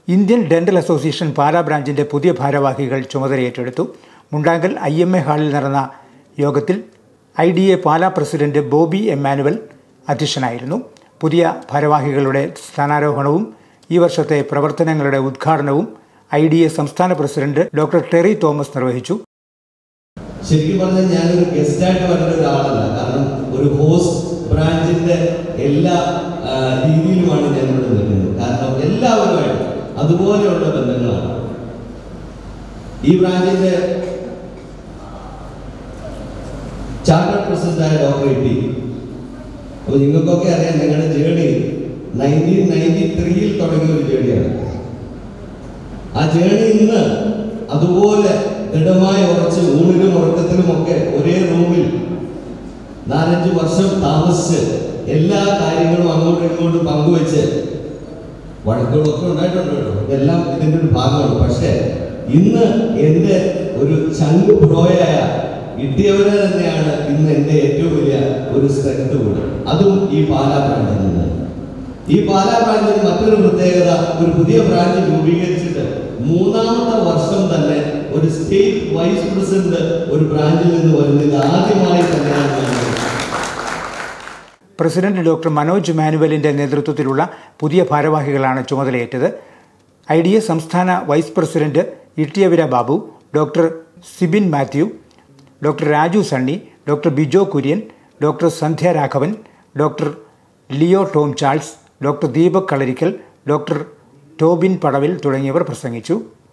Indian dental association Pala ബ്രാഞ്ചിന്റെ പുതിയ ഭാരവാഹികൾ ചുമതലയേറ്റെടുത്തു. മുണ്ടാങ്കൽ IMA ഹാളിൽ നടന്ന യോഗത്തിൽ IDA പാലാ പ്രസിഡന്റ് ബോബി എമ്മാനുവൽ അധ്യക്ഷനായിരുന്നു. പുതിയ ഭാരവാഹികളുടെ സ്ഥാനാരോഹണവും ഈ വർഷത്തെ പ്രവർത്തനങ്ങളുടെ ഉദ്ഘാടനവും IDA സംസ്ഥാന പ്രസിഡന്റ് ഡോക്ടർ ടെറി തോമസ് നിർവഹിച്ചു. ശരിക്കും പറഞ്ഞാൽ ഞാനൊരു ഗസ്റ്റായിട്ട് വരുന്ന ഒരാളല്ല. കാരണം ഒരു ഹോസ്റ്റ് ബ്രാഞ്ചിന്റെ എല്ലാ രീതിയിലുമാണ് ഞാൻ ഇവിടെ നിൽക്കുന്നത്. കാരണം എല്ലാവരുമായിട്ട് അതുപോലെയുള്ള ബന്ധങ്ങളാണ്. ഈ ബ്രാഞ്ചിന്റെ ചാർട്ടർ പ്രസിഡന്റായ ഡോക്ടർ ഇ. അപ്പോൾ നിങ്ങൾക്കൊക്കെ അറിയാം, നിങ്ങളുടെ ജേണി 1993 തുടങ്ങിയ ഒരു ജേണിയാണ്. ആ ജേണി ഇന്ന് അതുപോലെ ദൃഢമായി ഉറച്ച് ഊണിലും ഉറക്കത്തിലുമൊക്കെ ഒരേ റൂമിൽ 4-5 വർഷം താമസിച്ച് എല്ലാ കാര്യങ്ങളും അങ്ങോട്ടും ഇങ്ങോട്ടും പങ്കുവെച്ച് വഴക്കുകളൊക്കെ ഉണ്ടായിട്ടുണ്ട് കേട്ടോ. ഇതെല്ലാം ഇതിൻ്റെ ഒരു ഭാഗമാണ്. പക്ഷേ ഇന്ന് എൻ്റെ ഒരു ചങ്ക് പ്രോയായ കിട്ടിയവരെ തന്നെയാണ് ഇന്ന് എൻ്റെ ഏറ്റവും വലിയ ഒരു സ്ട്രെങ്ത് കൂടി. അതും ഈ പാലാ ബ്രാഞ്ചിൽ നിന്ന്. ഈ പാലാ ബ്രാഞ്ചിന് മറ്റൊരു പ്രത്യേകത, ഒരു പുതിയ ബ്രാഞ്ച് രൂപീകരിച്ചിട്ട് 3ാമത്തെ വർഷം തന്നെ ഒരു സ്റ്റേറ്റ് വൈസ് പ്രസിഡന്റ് ഒരു ബ്രാഞ്ചിൽ നിന്ന് വരുന്നത് ആദ്യമായി തന്നെയാണ്. പ്രസിഡന്റ് ഡോക്ടർ മനോജ് മാനുവലിന്റെ നേതൃത്വത്തിലുള്ള പുതിയ ഭാരവാഹികളാണ് ചുമതലയേറ്റത്. IDA സംസ്ഥാന vice president Ittiyavira Babu, doctor Sibin Mathew, doctor Raju Sunny, doctor Bijo Kurian, doctor Sandhya Raghavan, doctor Leo Tom Charles, doctor Deepak Kalarickal, doctor Tobin Padavil തുടങ്ങിയവർ പ്രസംഗിച്ചു.